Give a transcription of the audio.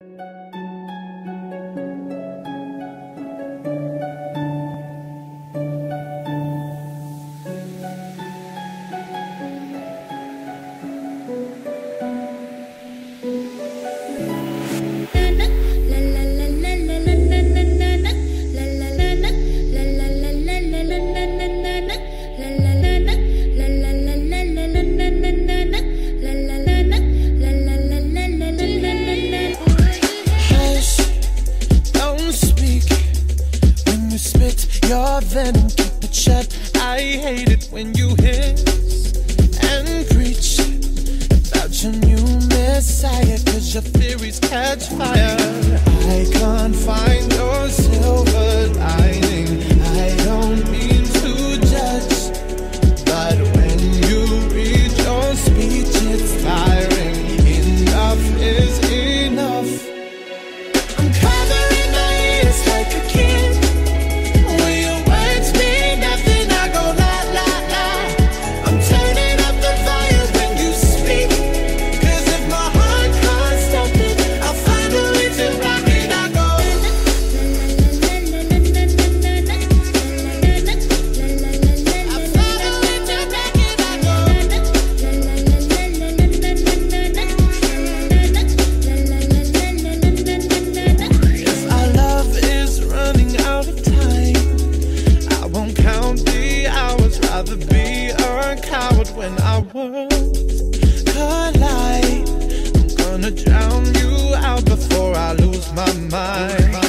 Your venom, keep it shut. I hate it when you hiss and preach about your new messiah, 'cause your theories catch fire. I can't find your silver lining. I don't mean to judge, but when you read your speech, it's tiring. Enough is enough. I'm covering my ears like a kid. Rather be a coward when our worlds collide. I'm gonna drown you out before I lose my mind.